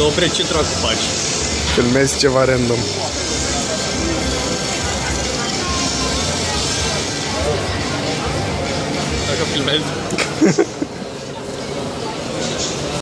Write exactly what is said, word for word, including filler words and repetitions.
Dobre, ce dracu faci? Filmezi ceva random. Dacă filmezi